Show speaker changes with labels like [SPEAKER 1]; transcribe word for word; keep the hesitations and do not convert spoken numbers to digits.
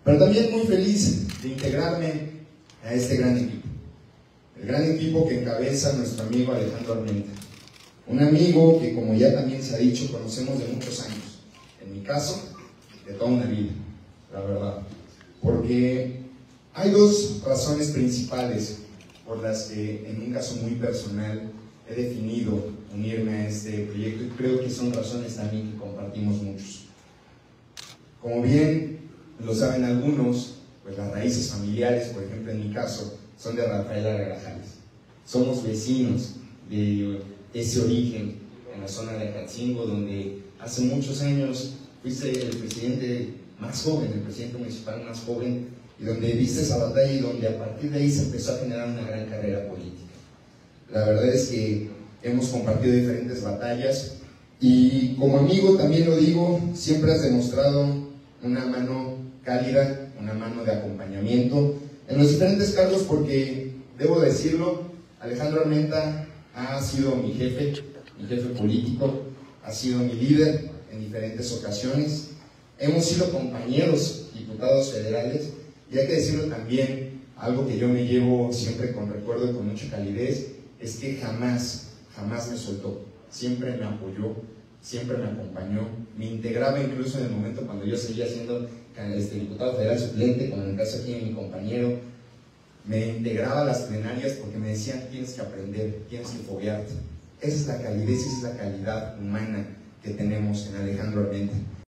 [SPEAKER 1] pero también muy feliz de integrarme a este gran equipo. El gran equipo que encabeza nuestro amigo Alejandro Armenta. Un amigo que, como ya también se ha dicho, conocemos de muchos años. En mi caso, de toda una vida, la verdad. Porque hay dos razones principales por las que, en un caso muy personal, he definido unirme a este proyecto, y creo que son razones también que compartimos muchos. Como bien lo saben algunos, pues las raíces familiares, por ejemplo en mi caso, son de Rafaela de Grajales. Somos vecinos de ese origen en la zona de Acatzingo, donde hace muchos años fuiste el presidente más joven, el presidente municipal más joven, y donde viste esa batalla y donde a partir de ahí se empezó a generar una gran carrera política. La verdad es que hemos compartido diferentes batallas y como amigo también lo digo, siempre has demostrado una mano cálida, una mano de acompañamiento en los diferentes cargos, porque debo decirlo, Alejandro Armenta ha sido mi jefe, mi jefe político, ha sido mi líder en diferentes ocasiones, hemos sido compañeros diputados federales, y hay que decirlo también, algo que yo me llevo siempre con recuerdo y con mucha calidez, es que jamás, jamás me soltó, siempre me apoyó, siempre me acompañó, me integraba incluso en el momento cuando yo seguía siendo este, diputado federal suplente, como en el caso aquí de mi compañero, me integraba a las plenarias porque me decían, tienes que aprender, tienes que foguearte. Esa es la calidez, esa es la calidad humana que tenemos en Alejandro Armenta.